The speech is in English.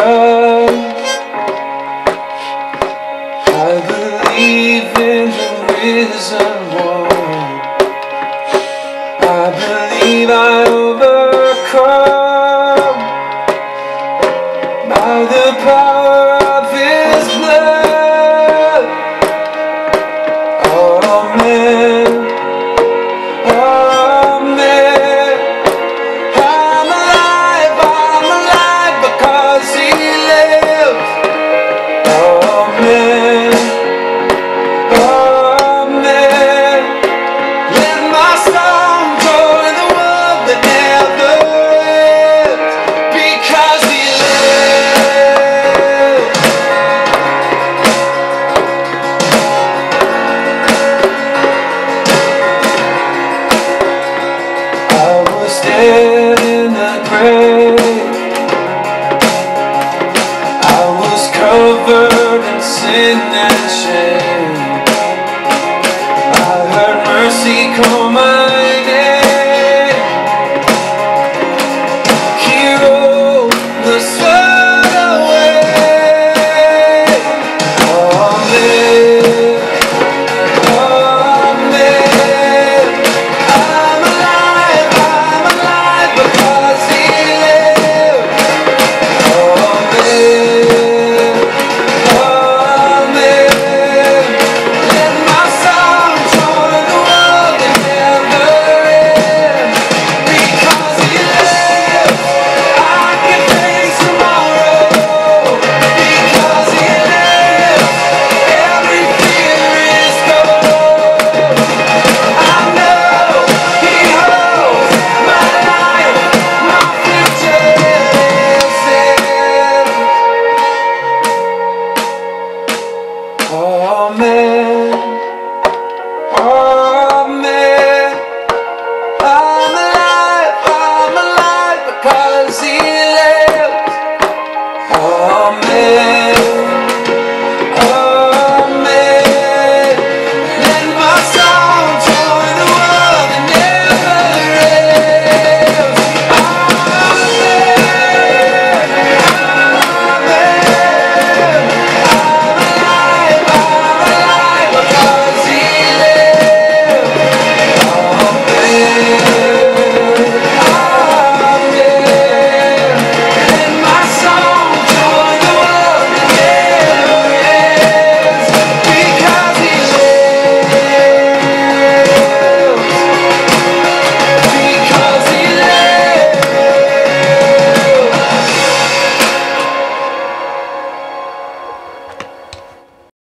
trust. I believe in the risen one. I believe I overcome by the power of His blood. Amen. Amen. I'm alive because He lives. Amen. Amen. Let my song go in the world that never ends, because He lives. I was dead in the grave. I was covered in sin and shame.